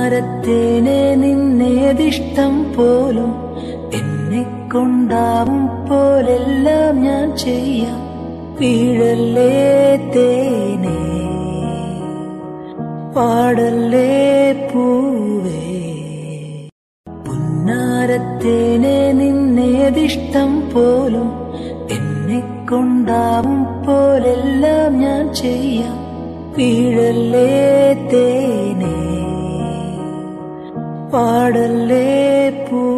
പുന്നാരത്തേനെ നിന്നേതിഷ്ടം പോലും എന്നെ കൊണ്ടാവും പോലെല്ലാം ഞാൻ ചെയ്യാം. വീഴല്ലേ തേനേ, പാടല്ലേ പൂവേ. പുന്നാരത്തേനെ നിന്നേതിഷ്ടം പോലും എന്നെ കൊണ്ടാവും പോലെല്ലാം ഞാൻ ചെയ്യാം. വീഴല്ലേ തേനേ, പാടല്ലേ പൂ.